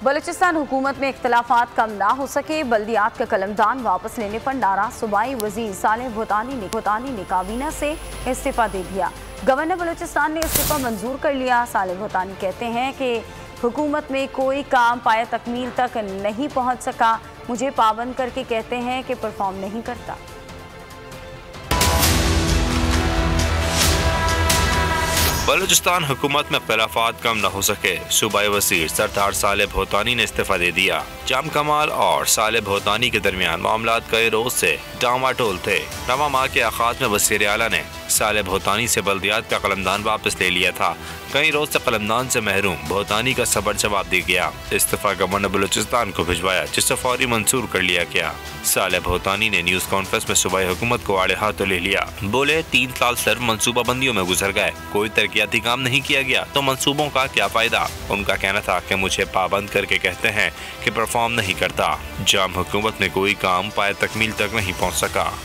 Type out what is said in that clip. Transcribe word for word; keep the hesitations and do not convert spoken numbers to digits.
बलूचिस्तान हुकूमत में इख्तलाफात कम ना हो सके, बल्दियात का कलमदान वापस लेने पर नाराज सूबाई वजीर सालेह भूतानी ने भूतानी ने काबीना से इस्तीफा दे दिया। गवर्नर बलूचिस्तान ने इस्तीफा मंजूर कर लिया। सालेह भूतानी कहते हैं कि हुकूमत में कोई काम पाए तकमील तक नहीं पहुँच सका, मुझे पाबंद करके कहते हैं कि परफॉर्म नहीं करता। बलूचिस्तान हुकूमत में इख्तलाफात कम न हो सके, सूबाई वज़ीर सरदार सालेह भूतानी ने इस्तीफा दे दिया। जाम कमाल और सालेह भूतानी के दरमियान मामलात कई रोज से डामाडोल थे। रवा माह के आगाज में वज़ीर आला ने सालेह भूतानी से बल्दियात का कलमदान वापस ले लिया था। कई रोज से कलमदान से महरूम भूतानी का सबर जवाब दिया गया। इस्तीफा गवर्नर बलूचिस्तान को भिजवाया, जिसे फौरी मंजूर कर लिया गया। सालेह भूतानी ने न्यूज कॉन्फ्रेंस में सूबाई हुकूमत को आड़े हाथों ले लिया। बोले, तीन साल सिर्फ मनसूबा बंदियों में गुजर गए, कोई तरक्याती काम नहीं किया गया, तो मंसूबों का क्या फायदा। उनका कहना था कि मुझे पाबंद करके कहते हैं कि परफॉर्म नहीं करता। जाम हुकूमत ने कोई काम पाए तकमील तक नहीं पहुँच सका।